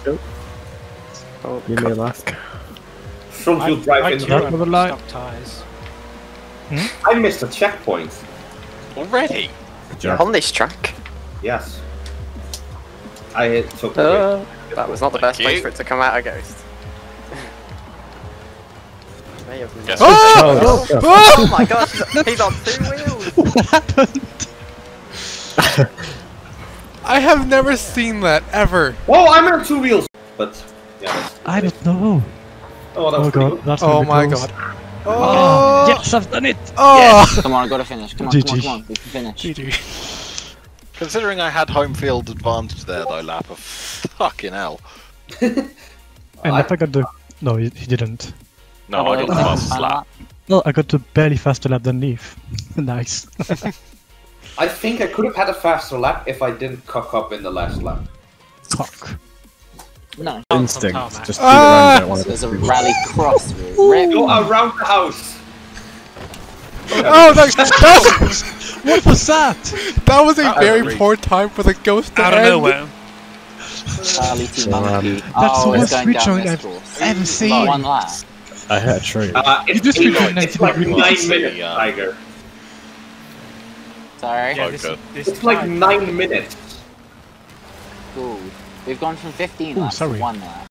Oh, give me a mask. Front wheel drive in Stop ties. I missed a checkpoint. Already? On this track? Yes. I took that was not the best place for it to come out, a ghost. Oh my god, he's on 2 wheels! What happened? I have never seen that, ever. Oh, I'm on 2 wheels! But, yeah. I don't know. Oh, that was pretty good. That's Oh my close. god. Oh, yes, I've done it! Oh! Yes. Come on, I gotta finish. Come on, GG. come on, come on. We can finish. GG. Considering I had home field advantage there, though, Lapper. Fucking hell. And I got the... No, he didn't. No, I got the fastest lap. No, I got the barely faster lap than Leaf. Nice. I think I could have had a faster lap if I didn't cock up in the last lap. Cock. No. Instinct. Just do around one of There's a the rally cross route. Go around the house! Oh, that, What was that? that was a very poor time for the ghost to Out of end. nowhere. Rally to monkey. That's the Oh, it's worst going switch down joint this I've course. ever About seen. 1 lap. I hit a tree. It's like 9 minutes, Tiger. Sorry. Yeah, Okay. It's like 9 minutes. Cool. We've gone from 15 Ooh, laps to sorry. 1 lap.